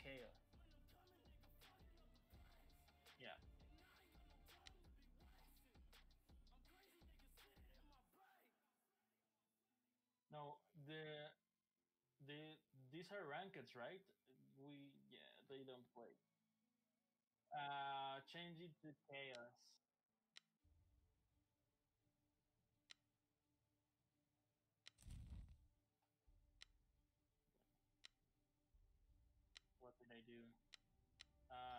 chaos. Yeah. No, the these are rankeds, right? We yeah, they don't play. Change it to chaos. What did I do? Uh,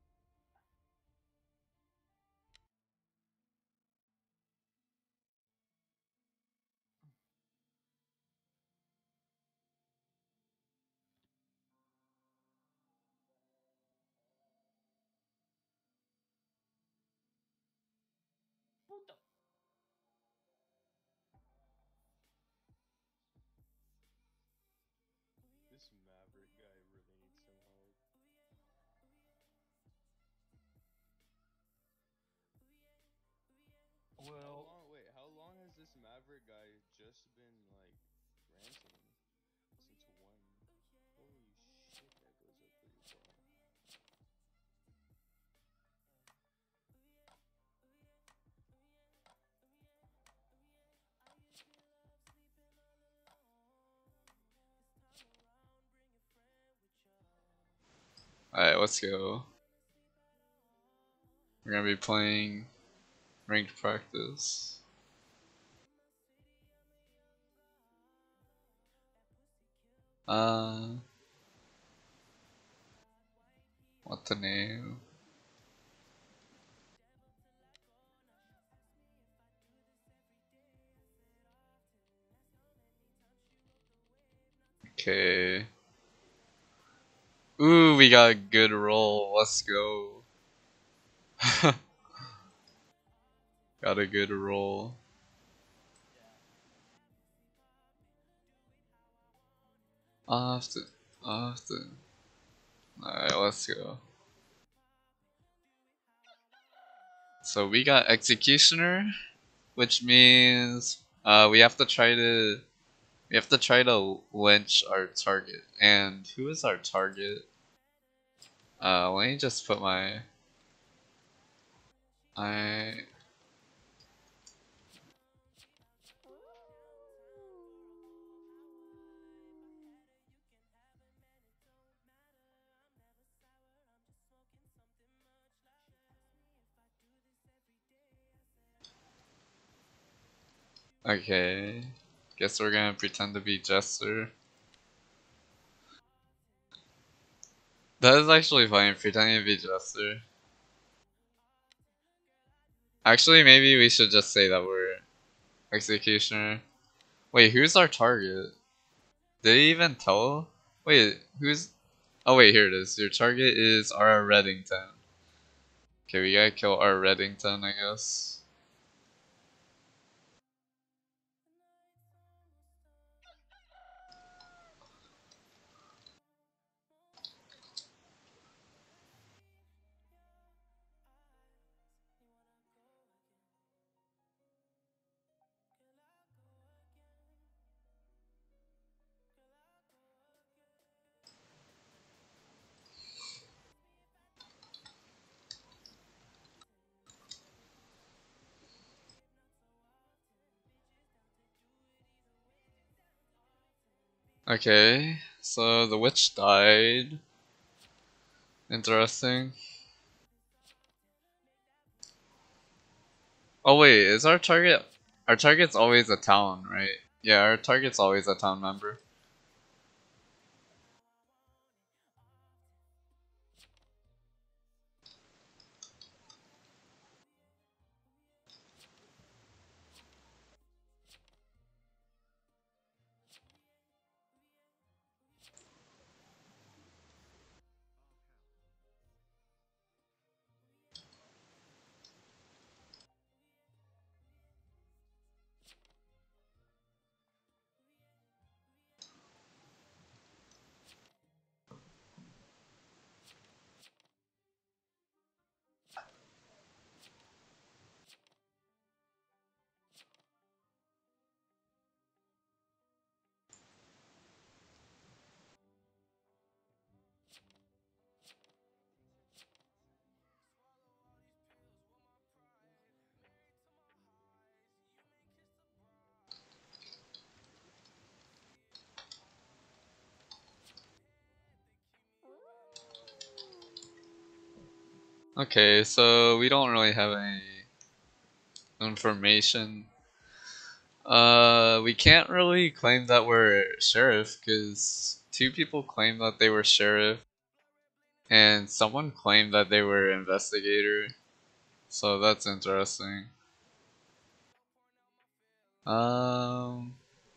puto. This Maverick guy really needs some help. How Well, long? Wait, how long has this Maverick guy just been like ranting? Since when? Holy shit, that goes up pretty far. Alright, let's go. We're gonna be playing ranked practice. Uh, what the name? Okay. Ooh, we got a good roll. Let's go. Got a good roll. Yeah. Often, often. Alright, let's go. So we got Executioner, which means we have to try to lynch our target. And who is our target? Let me just put I okay. Guess we're gonna pretend to be Jester. That is actually funny, pretending to be Jester. Actually, maybe we should just say that we're Executioner. Wait, who's our target? Did he even tell? Wait, who's? Oh wait, here it is. Your target is our Reddington. Okay, we gotta kill our Reddington, I guess. Okay, so the witch died. Interesting. Oh wait, is our target? Our target's always a town, right? Yeah, our target's always a town member. Okay, so we don't really have any information. We can't really claim that we're sheriff because two people claimed that they were sheriff, and someone claimed that they were investigator. So that's interesting. Um.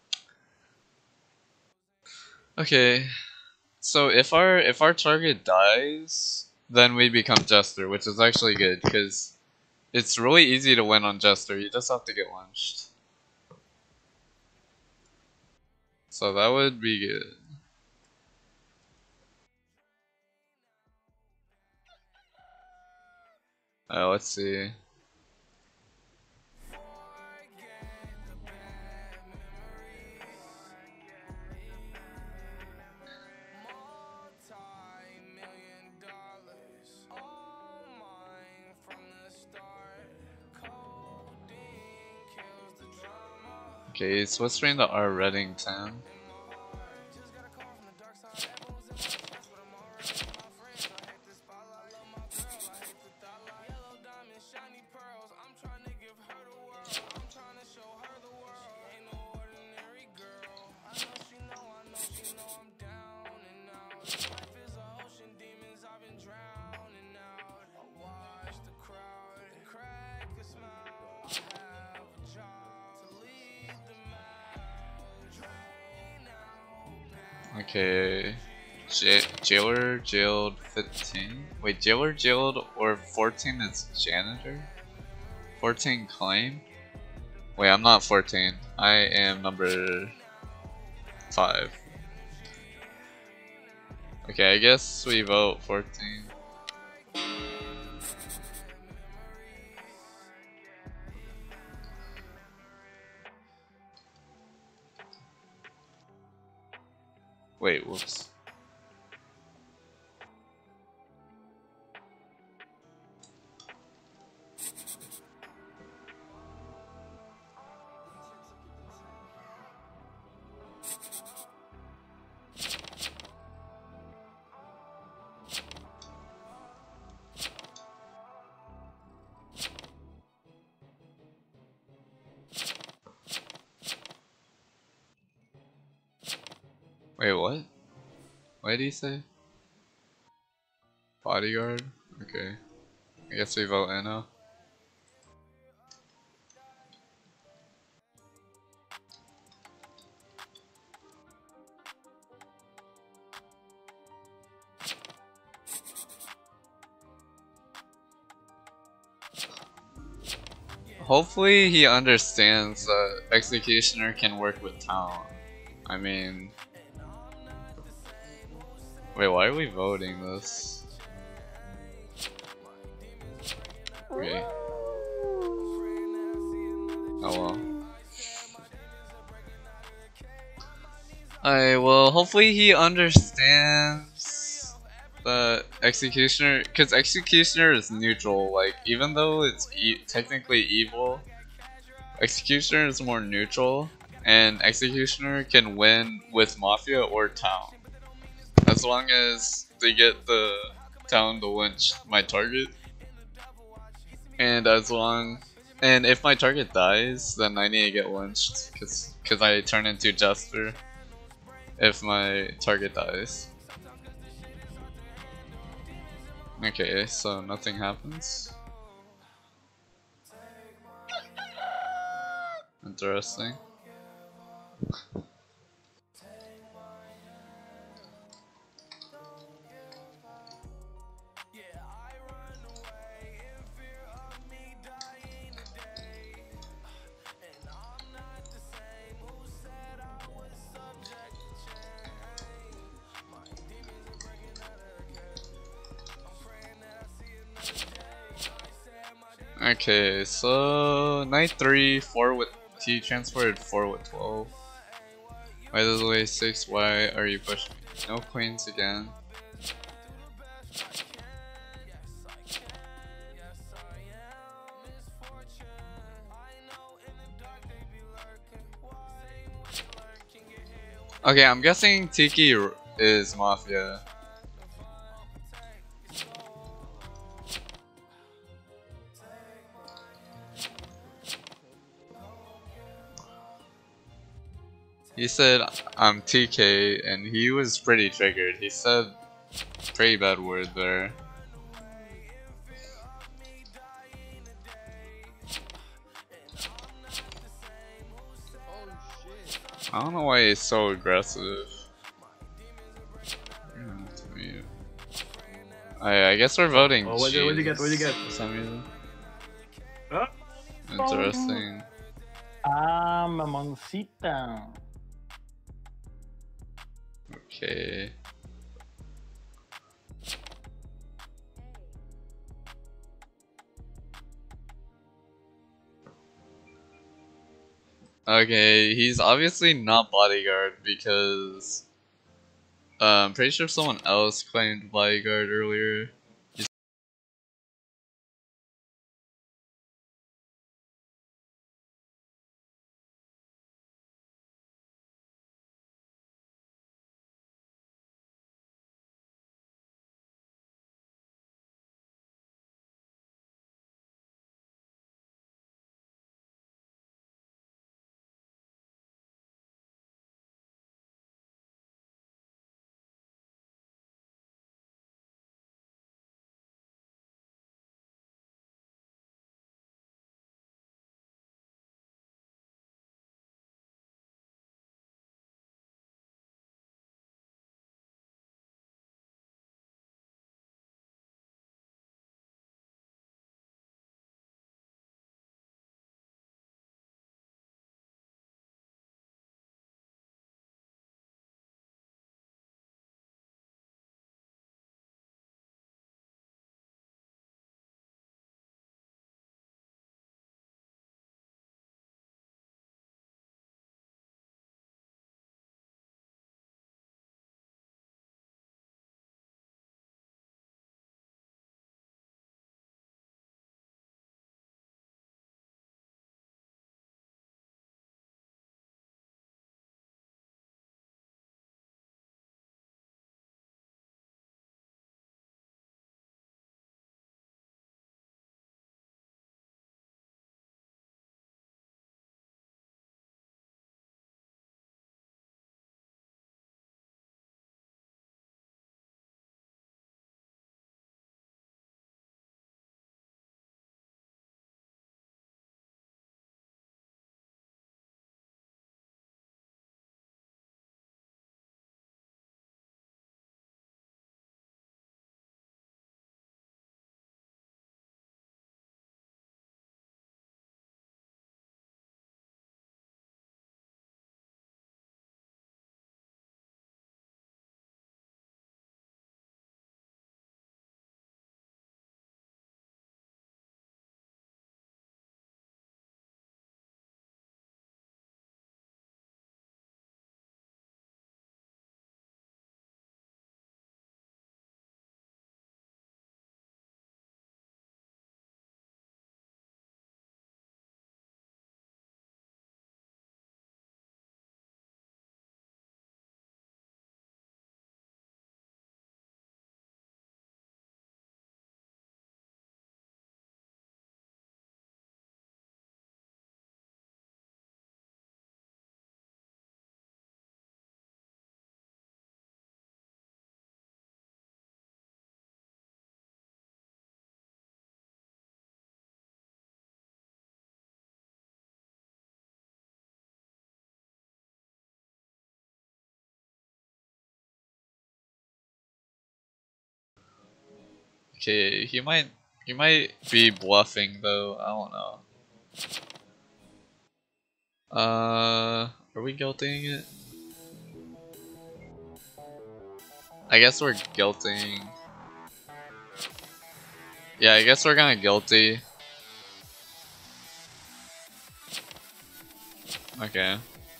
Okay. So if our target dies, then we become jester, which is actually good because it's really easy to win on jester. You just have to get lynched. So that would be good. Let's see. Okay, switching to our Reddington. Okay. Jailer jailed 15. Wait, jailer jailed or 14 is janitor? 14 claim? Wait, I'm not 14. I am number 5. Okay, I guess we vote 14. Wait, whoops. Wait, what? What did he say? Bodyguard? Okay. I guess we vote Anna. Hopefully he understands that Executioner can work with talent. I mean... Wait, why are we voting this? Okay. Oh well. Alright, well, hopefully he understands that Executioner, because Executioner is neutral, like, even though it's technically evil, Executioner is more neutral, and Executioner can win with Mafia or Town. As long as they get the Town to lynch my target, and and if my target dies, then I need to get lynched, because I turn into Jester if my target dies. Okay, so nothing happens. Interesting. Okay, so night 3, 4 with T transported 4 with 12. By the way, 6, why are you pushing me? No queens again. Okay, I'm guessing Tiki is Mafia. He said I'm TK, and he was pretty triggered. He said pretty bad word there. Oh shit. I don't know why he's so aggressive. I guess we're voting Oh, what'd you get? What'd you get? for some reason. Oh. Interesting. Ah, mamoncita. Okay. Okay, he's obviously not bodyguard because I'm pretty sure someone else claimed bodyguard earlier. Okay, he might be bluffing though. I don't know. Are we guilting it? I guess we're guilting. Yeah, I guess we're gonna guilty. Okay.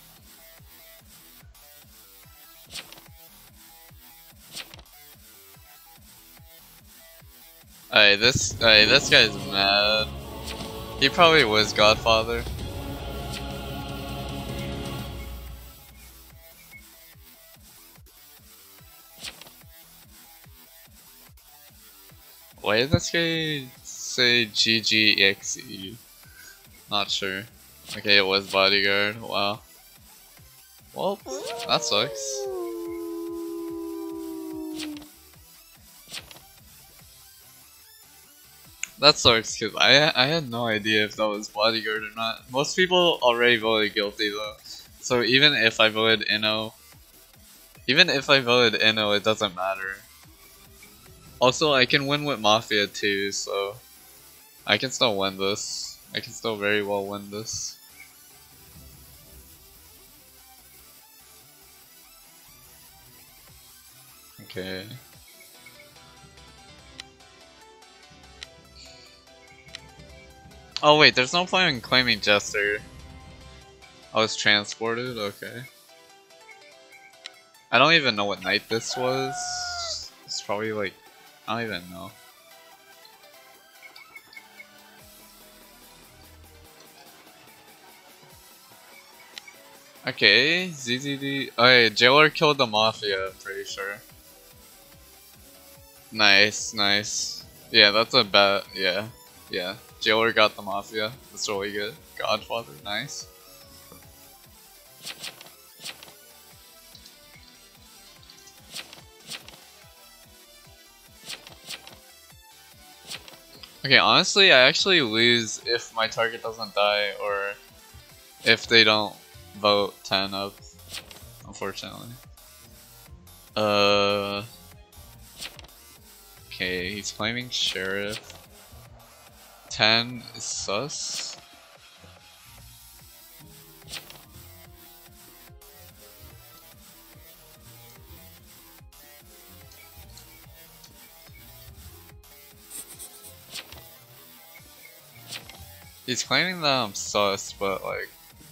This guy's mad. He probably was Godfather. Why did this guy say GGXE? Not sure. Okay, it was bodyguard. Wow. Well, that sucks. That sucks because I had no idea if that was bodyguard or not. Most people already voted guilty though, so even if I voted Inno, it doesn't matter. Also, I can win with Mafia too, so I can still win this. I can still very well win this. Okay. Oh wait, there's no point in claiming Jester. I was transported? Okay. I don't even know what night this was. It's probably like, I don't even know. Okay, ZZD. Okay, Jailer killed the Mafia, I'm pretty sure. Nice, nice. Yeah, that's a bet, yeah. Yeah, Jailer got the Mafia. That's really good. Godfather, nice. Okay, honestly, I actually lose if my target doesn't die or if they don't vote 10 up, unfortunately. Okay, he's claiming Sheriff. 10 is sus. He's claiming that I'm sus, but like...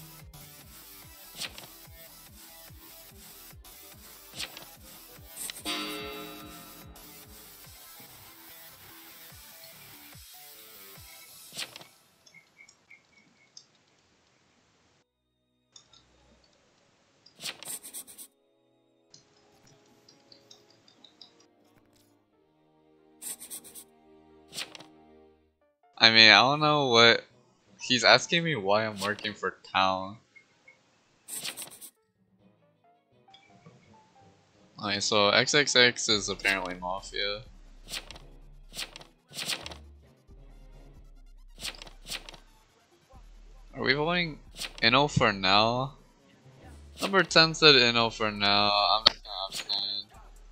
I mean, I don't know what... He's asking me why I'm working for town. Okay, so XXX is apparently Mafia. Are we voting Inno for now? Number 10 said Inno for now. I'm just gonna abstain.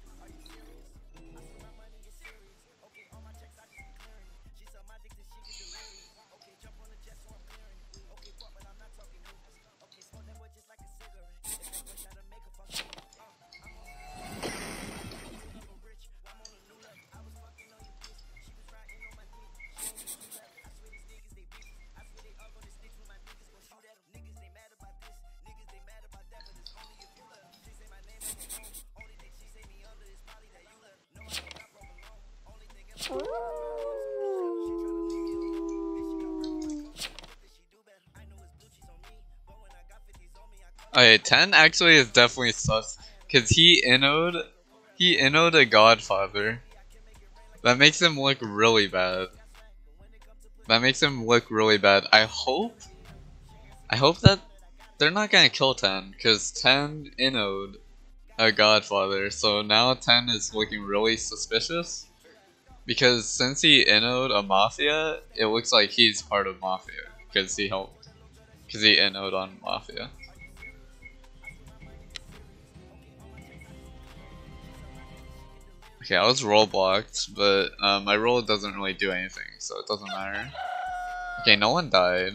Okay, 10 actually is definitely sus. Cause he innoed a Godfather. That makes him look really bad. That makes him look really bad. I hope that they're not gonna kill 10, cause 10 innoed a Godfather, so now 10 is looking really suspicious. Because since he innoed a Mafia, it looks like he's part of Mafia, cause he helped. Cause he innoed on Mafia. Okay, I was roll blocked, but my roll doesn't really do anything, so it doesn't matter. Okay, no one died.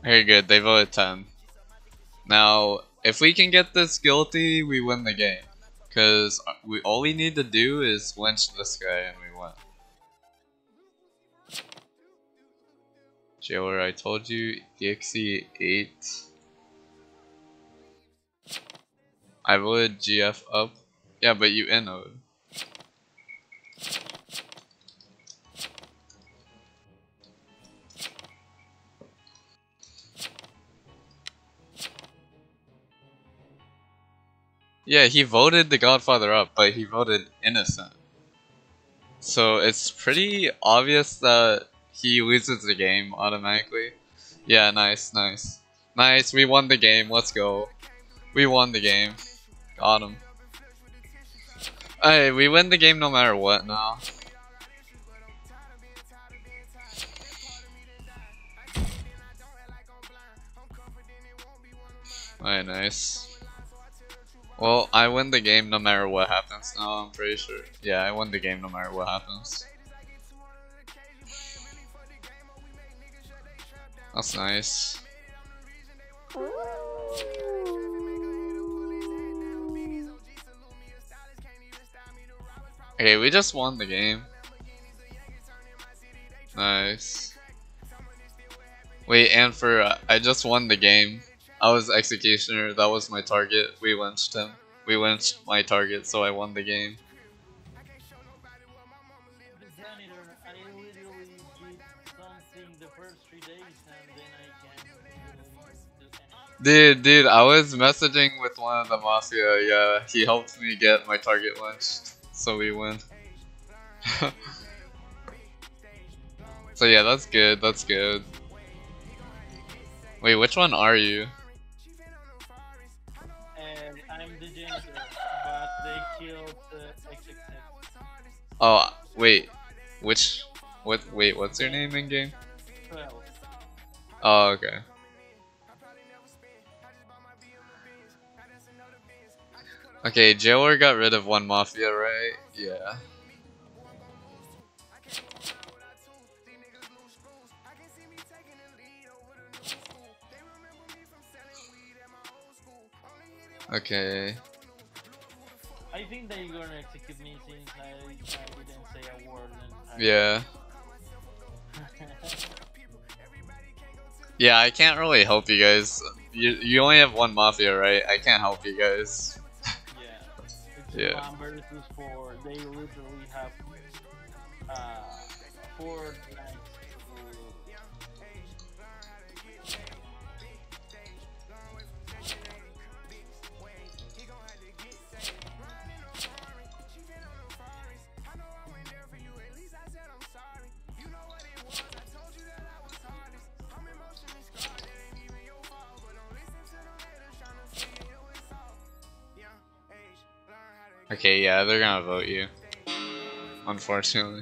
Very good. They voted 10. Now, if we can get this guilty, we win the game. Cause all we need to do is lynch this guy and we win. Jailer, I told you, Dixie 8. I voted GF up. Yeah, but you innoed. Yeah, he voted the Godfather up, but he voted innocent. So it's pretty obvious that he loses the game automatically. Yeah, nice, nice. Nice, we won the game, let's go. We won the game. Got him. Hey, we win the game no matter what now. Alright, nice. Well, I win the game no matter what happens now, I'm pretty sure. Yeah, I win the game no matter what happens. That's nice. Okay, we just won the game. Nice. Wait, and for I just won the game. I was executioner, that was my target. We lynched him. We lynched my target, so I won the game. The janitor, I literally did something the first 3 days and then I can't literally do anything. Dude, I was messaging with one of the mafia, yeah, he helped me get my target lynched, so we win. So yeah, that's good, that's good. Wait, which one are you? I'm the janitor, but they killed the executive. Oh, wait, wait, what's your name in game? 12. Oh, okay. Okay, Jailer got rid of one mafia, right? Yeah. Okay. I think they're gonna execute me since I didn't say a word. Yeah. Yeah, I can't really help you guys. You only have one mafia, right? I can't help you guys. Yeah. Yeah. 1 versus 4. They literally have 4 nights Okay, yeah, they're gonna vote you. Unfortunately.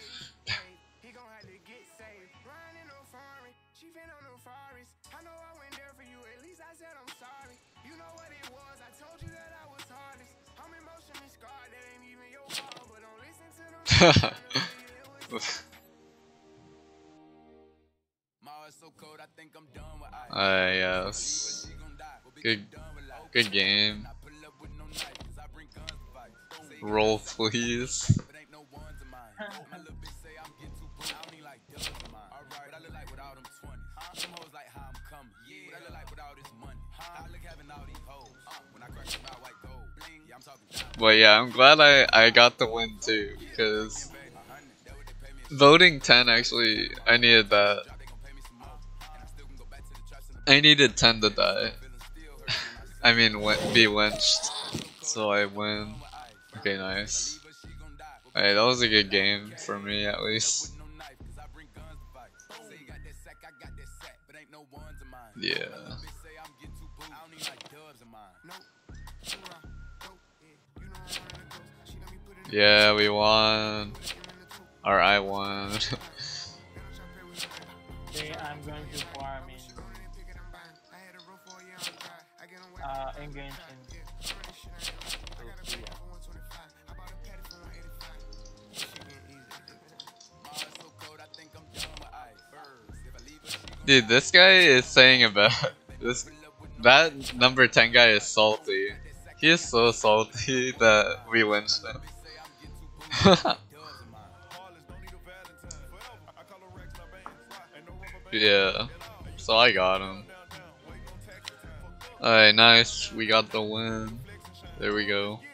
Yes. Good game. Roll, please. But yeah, I'm glad I got the win too, because voting 10 actually, I needed that. I needed 10 to die. I mean, be lynched. So I win. Okay, nice. Alright, that was a good game for me at least. Yeah. Yeah, we won. Or I won. Okay, I'm going to farm in Genshin. So, yeah. Dude, this guy is saying about this. That number 10 guy is salty. He is so salty that we lynched him. Yeah, so I got him. Alright, nice. We got the win. There we go.